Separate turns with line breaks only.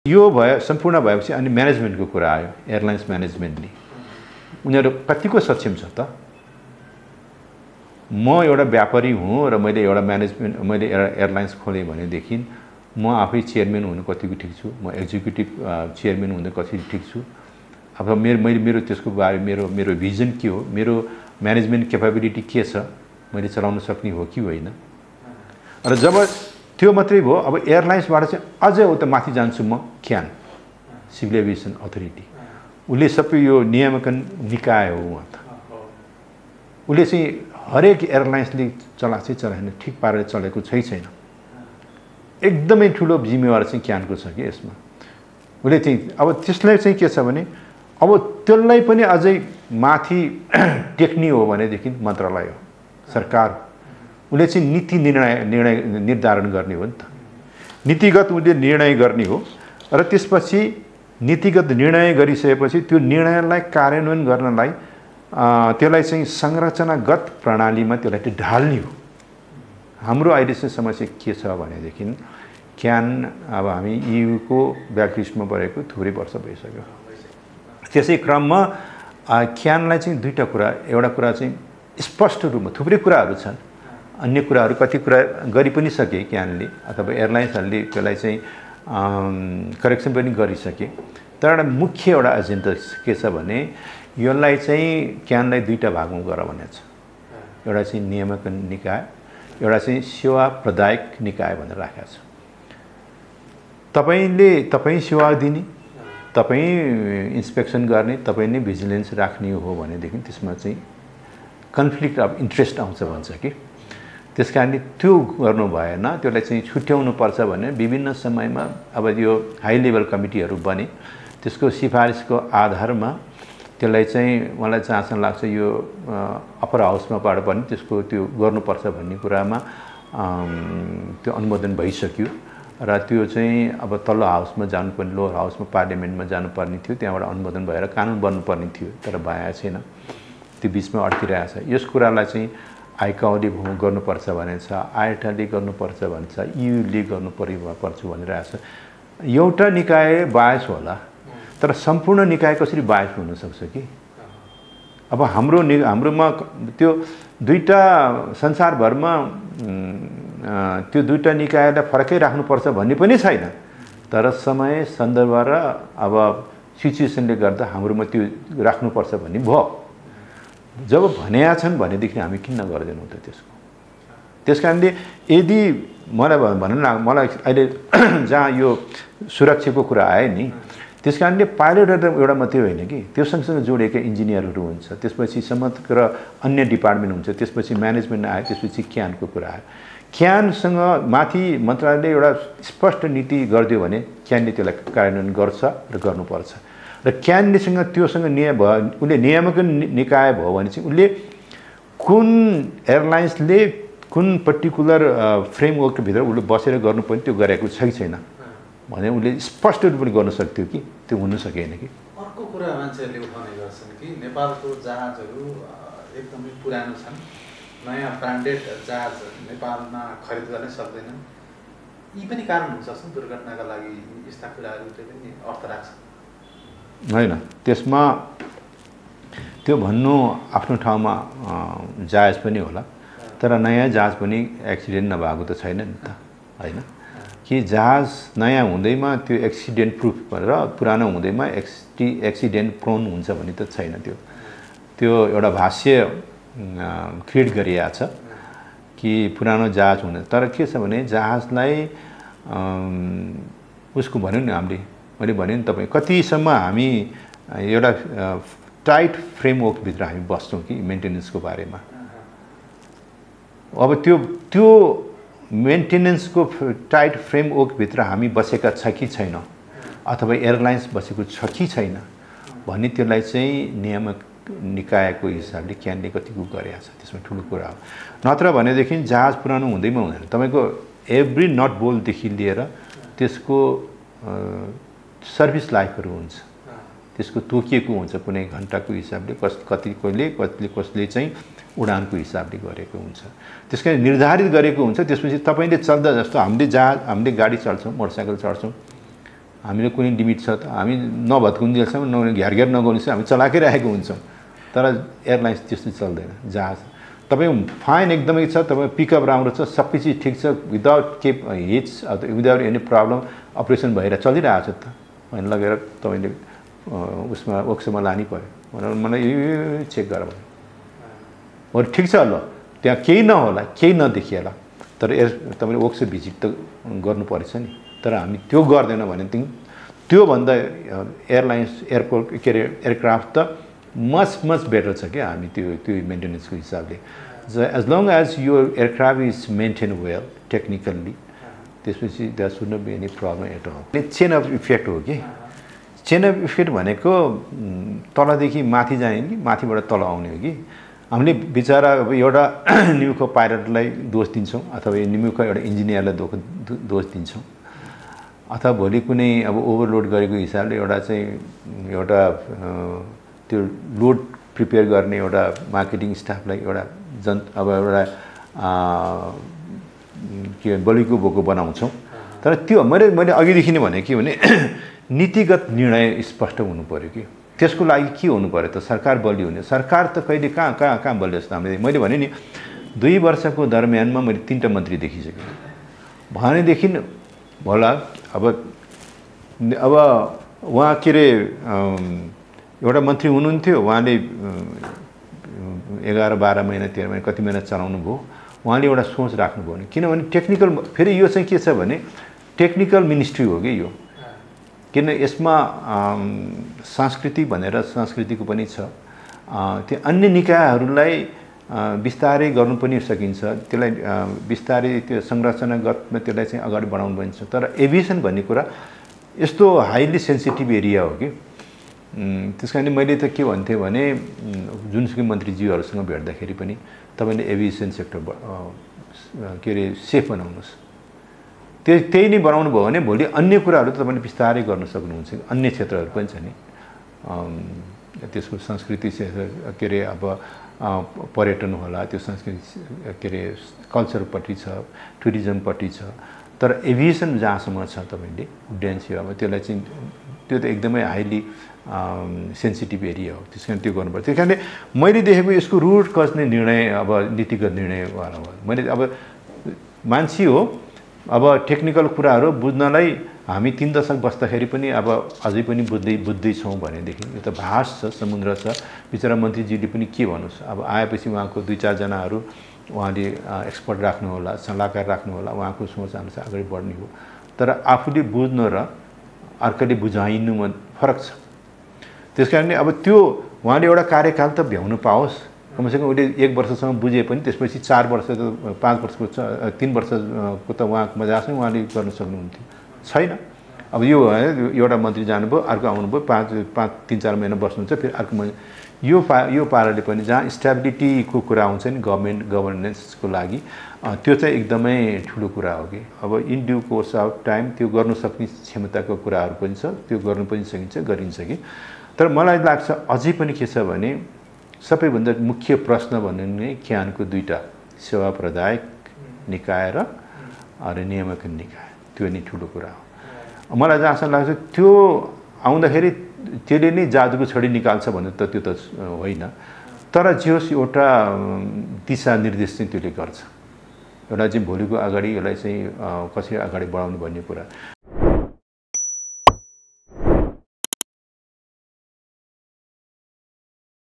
यो भयो सम्पूर्ण भएपछि अनि म्यानेजमेन्टको कुरा आयो। एयरलाइन्स म्यानेजमेन्टले उनीहरू कतिको सक्षम छ त? म एउटा व्यापारी हुँ र मैले एउटा एयरलाइन्स खोलेँ भनेदेखि म आफै चेयरम्यान हुनु कतिको ठिक छु, म एक्जिक्युटिभ चेयरम्यान हुनु कति ठिक छु। अब मेरो त्यसको बारे मेरो भिजन के हो, मेरो म्यानेजमेन्ट क्यापेबिलिटी के छ, मैले चलाउन सक्ने हो कि होइन। र जब त्यो मात्रै भयो, अब एयरलाइन्सबाट चाहिँ अझै उता माथि जान्छु म, क्यान सिभिल एभिएसन अथोरिटी, उसले सबै यो नियामकन निकाय हो उहाँ त। उसले चाहिँ हरेक एयरलाइन्सले चलाएन, ठिक पारेर चलेको छैन। एकदमै ठुलो जिम्मेवार चाहिँ क्यानको छ कि यसमा। उसले चाहिँ अब त्यसलाई चाहिँ के छ भने अब त्यसलाई पनि अझै माथि टेक्नी हो भनेदेखि मन्त्रालय हो, सरकार हो। उसले चाहिँ नीति निर्धारण गर्ने हो नि त, नीतिगत उसले निर्णय गर्ने हो। र त्यसपछि नीतिगत निर्णय गरिसकेपछि त्यो निर्णयलाई कार्यान्वयन गर्नलाई त्यसलाई चाहिँ संरचनागत प्रणालीमा त्यसलाई ढाल्ने हो। हाम्रो अहिले चाहिँ समस्या के छ भनेदेखि क्यान अब हामी युको ब्ल्याकलिस्टमा परेको थुप्रै वर्ष भइसक्यो। त्यसै क्रममा क्यानलाई चाहिँ दुईटा कुरा, एउटा कुरा चाहिँ स्पष्ट रूपमा थुप्रै कुराहरू छन्, अन्य कुराहरू कति कुरा गरि पनि सके क्यानले अथवा एयरलाइन्सहरूले त्यसलाई चाहिँ करेक्सन पनि गरिसके। तर एउटा मुख्य एउटा एजेन्डा के छ भने यसलाई चाहिँ क्यानलाई दुईटा भागमा गर भनेको छ। एउटा चाहिँ नियामकन निकाय, एउटा चाहिँ सेवा प्रदायक निकाय भनेर राखेको छ। तपाईँ सेवा दिने, तपाईँ इन्स्पेक्सन गर्ने, तपाईँ नै भिजिलेन्स राख्ने हो भनेदेखि त्यसमा चाहिँ कन्फ्लिक्ट अफ इन्ट्रेस्ट आउँछ भन्छ कि। त्यस कारणले त्यो गर्नु भएन, त्यसलाई चाहिँ छुट्याउनु पर्छ भने विभिन्न समयमा अब यो हाई लेभल कमिटीहरू बने, त्यसको सिफारिसको आधारमा त्यसलाई चाहिँ मलाई जहाँसम्म लाग्छ यो अप्पर हाउसमाबाट पनि त्यसको त्यो गर्नुपर्छ भन्ने कुरामा त्यो अनुमोदन भइसक्यो। र त्यो चाहिँ अब तल्लो हाउसमा जानुपर्ने, लोअर हाउसमा पार्लियामेन्टमा जानुपर्ने थियो, त्यहाँबाट अनुमोदन भएर कानुन बन्नुपर्ने थियो, तर भएको छैन, त्यो बिचमा अड्किरहेको छ। यस कुरालाई चाहिँ आइकाओले गर्नुपर्छ भनेको छ, आइटाले गर्नुपर्छ भन्छ, युले गर्नुपर्छ भनिरहेको छ। एउटा निकाय बायस होला, तर सम्पूर्ण निकाय कसरी बायस हुनसक्छ कि? अब हाम्रोमा त्यो दुईटा संसारभरमा त्यो दुईटा निकायलाई फरकै राख्नुपर्छ भन्ने पनि छैन। तर समय सन्दर्भ र अब सिचुएसनले गर्दा हाम्रोमा त्यो राख्नुपर्छ भन्ने भयो। जब भनेका छन् भनेदेखि हामी किन गर्दैनौँ त त्यसको? त्यस कारणले यदि मलाई अहिले जहाँ यो सुरक्षाको कुरा आयो नि, त्यस कारणले पाइलट एउटा मात्रै होइन कि, त्यो सँगसँगै जोडिएका इन्जिनियरहरू हुन्छ, त्यसपछि समग्र अन्य डिपार्टमेन्ट हुन्छ, त्यसपछि म्यानेजमेन्ट आयो, त्यसपछि क्यानको कुरा आयो। क्यानसँग माथि मन्त्रालयले एउटा स्पष्ट नीति गरिदियो भने क्यानले त्यसलाई कार्यान्वयन गर्छ र गर्नुपर्छ। र क्यानलेसँग त्योसँग उसले नियामकन निकाय भयो भने चाहिँ उसले कुन एयरलाइन्सले कुन पर्टिकुलर फ्रेमवर्कभित्र उसले बसेर गर्नुपर्ने त्यो गरेको छैन भने उसले स्पष्ट रूपले गर्न सक्थ्यो कि त्यो हुन सकेन कि।
अर्को कुरा मान्छेहरूले उठाउने गर्छन् कि नेपालको जहाजहरू एकदमै पुरानो छन्, नयाँ ब्रान्डेड जहाज नेपालमा खरिद गर्न सक्दैनन्। यी पनि कारण हुन सक्छन् दुर्घटनाका लागि, यस्ता कुराहरूले पनि अर्थ राख्छ
होइन? त्यसमा त्यो भन्नु आफ्नो ठाउँमा जायज पनि होला, तर नयाँ जहाज पनि एक्सिडेन्ट नभएको त छैन नि त, होइन? कि जहाज नयाँ हुँदैमा त्यो एक्सिडेन्ट प्रुफ र पुरानो हुँदैमा एक्सिडेन्ट प्रोन हुन्छ भने त छैन। त्यो एउटा भाष्य क्रिएट गरिएको छ कि पुरानो जहाज हुने। तर के छ भने जहाजलाई उसको भन्यो नि मैले भने नि तपाईँ कतिसम्म हामी एउटा टाइट फ्रेमवर्कभित्र हामी बस्छौँ कि मेन्टेनेन्सको बारेमा। अब त्यो मेन्टेनेन्सको टाइट फ्रेमवर्कभित्र हामी बसेका छ कि छैन, अथवा एयरलाइन्स बसेको छ कि छैन भन्ने त्यसलाई चाहिँ नियामक निकायको हिसाबले क्यानले कतिको गरेको छ, त्यसमा ठुलो कुरा हो। नत्र भनेदेखि जहाज पुरानो हुँदैमा हुँदैन, तपाईँको एभ्री नट बोल्टदेखि लिएर त्यसको सर्भिस लाइफहरू हुन्छ, त्यसको तोकिएको हुन्छ कुनै घन्टाको हिसाबले, कसले चाहिँ उडानको हिसाबले गरेको हुन्छ, त्यसकारण निर्धारित गरेको हुन्छ। त्यसपछि तपाईँले चल्दा जस्तो हामीले गाडी चल्छौँ, मोटरसाइकल चढ्छौँ, हामीले कुनै लिमिट छ त हामी नभत्कुन्जेलसम्म घ्यार घ्यार नगर्नुसम्म हामी चलाएकै राखेको हुन्छौँ तर एयरलाइन्स त्यस्तो चल्दैन जहाज तपाईँ फाइन एकदमै छ तपाईँ पिकअप राम्रो छ सबै चिज ठिक छ विदाउट केप हिट्स अथवा विदाउट एनी प्रब्लम अपरेसन भएर चलिरहेको छ त होइन लगेर तपाईँले उसमा वर्कसपमा लानै पऱ्यो भनेर मलाई यो चेक गर भन्यो अरू ठिक छ ल त्यहाँ केही नहोला केही नदेखिएला तर तपाईँले वर्कसप भिजिट त गर्नु पर्छ नि तर हामी त्यो गर्दैन भने त्योभन्दा एयरलाइन्स एयरपोर्ट के अरे एयरक्राफ्ट त मच बेटर छ क्या हामी त्यो मेन्टेनेन्सको हिसाबले एज लङ एज यो aircraft is maintain well technically त्यसपछि that should not be any problem at all chain of effect हो कि चेन अफ इफेक्ट भनेको तलदेखि माथि जाने कि माथिबाट तल आउने हो कि हामीले बिचरा अब एउटा निमुखको पाइलटलाई दोष दिन्छौँ अथवा निमुखको एउटा इन्जिनियरलाई दोष दिन्छौँ अथवा भोलि कुनै अब ओभरलोड गरेको हिसाबले एउटा त्यो लोड प्रिपेयर गर्ने एउटा मार्केटिङ स्टाफलाई एउटा अब एउटा के बलिको बोको बनाउँछौँ तर त्यो मैले अघिदेखि नै भने के भने नीतिगत निर्णय स्पष्ट हुनु पर्यो कि त्यसको लागि के हुनु पर्यो त सरकार बलियो हुने सरकार त कहिले कहाँ बलियो जस्तो मैले भने नि 2 वर्षको दरम्यानमा मैले 3टा मन्त्री देखिसकेँ भनेदेखि होला अब उहाँ के अरे एउटा मन्त्री हुनुहुन्थ्यो उहाँले 11-12 महिना 13 महिना कति महिना चलाउनु भयो उहाँले एउटा सोच राख्नुभयो भने किनभने टेक्निकल फेरि यो चाहिँ के छ भने टेक्निकल मिनिस्ट्री हो कि यो किन यसमा संस्कृति भनेर संस्कृतिको पनि छ त्यो अन्य निकायहरूलाई विस्तारै गर्नु पनि सकिन्छ त्यसलाई विस्तारै त्यो संरचनागतमा त्यसलाई चाहिँ अगाडि बढाउनु पनि छ तर एभिएसन भन्ने कुरा यस्तो हाइली सेन्सिटिभ एरिया हो कि त्यसकारणले मैले त के भन्थेँ भने जुनसुकै मन्त्रीज्यूहरूसँग भेट्दाखेरि पनि तपाईँले एभिएसन सेक्टर के अरे सेफ बनाउनुहोस् त्यही नै बनाउनु भयो भने भोलि अन्य कुराहरू त तपाईँले विस्तारै गर्न सक्नुहुन्छ अन्य क्षेत्रहरू पनि छ नि त्यसको संस्कृति के अरे अब पर्यटन होला त्यो संस्कृति के अरे कल्चरपट्टि छ टुरिज्मपट्टि छ तर एभिएसन जहाँसम्म छ तपाईँले उड्डयन सेवामा त्यसलाई चाहिँ त्यो त एकदमै हाइली सेन्सिटिभ एरिया हो त्यस कारण त्यो गर्नुपर्छ त्यस कारणले मैले देखेको यसको रुट कस्ने निर्णय अब नीतिगत निर्णयवाला हो मैले अब मान्छे हो अब टेक्निकल कुराहरू बुझ्नलाई हामी 3 दशक बस्दाखेरि पनि अब अझै पनि बुझ्दैछौँ भनेदेखि यो त भाष छ समुद्र छ बिचरा मन्त्रीजीले पनि के भन्नुहोस् अब आएपछि उहाँको 2-4 जनाहरू उहाँले एक्सपर्ट राख्नु होला सल्लाहकार राख्नु होला उहाँको सोच अनुसार अगाडि बढ्ने हो तर आफूले बुझ्न र अर्कोले बुझाइनुमा फरक छ त्यसकारणले अब त्यो उहाँले एउटा कार्यकाल त भ्याउनु पाओस् कमसेकम उसले 1 वर्षसम्म बुझे पनि त्यसपछि 4 वर्ष त 5 वर्षको 3 वर्षको त उहाँको मजास नै उहाँले गर्न सक्नुहुन्थ्यो छैन अब यो एउटा मन्त्री जानुभयो अर्को आउनुभयो 3-4 महिना बस्नुहुन्छ फेरि अर्को यो पाराले पनि जहाँ स्टेबिलिटीको कुरा आउँछ नि गभर्नेन्सको लागि त्यो चाहिँ एकदमै ठुलो कुरा हो कि अब in due course of time त्यो गर्नु सक्ने क्षमताको कुराहरू पनि छ त्यो गर्नु पनि सकिन्छ गरिन्छ कि तर मलाई लाग्छ अझै पनि के छ भने सबैभन्दा मुख्य प्रश्न भन्नु नै ज्ञानको 2टा सेवा प्रदायक निकाय र नियामक निकाय त्यो नै ठुलो कुरा हो मलाई जहाँसम्म लाग्छ त्यो आउँदाखेरि त्यसले नै जादुको छडी निकाल्छ भन्ने त त्यो त होइन तर जे होस् एउटा दिशा निर्देश चाहिँ त्यसले गर्छ एउटा चाहिँ भोलिको अगाडि यसलाई चाहिँ कसरी अगाडि बढाउनु भन्ने कुरा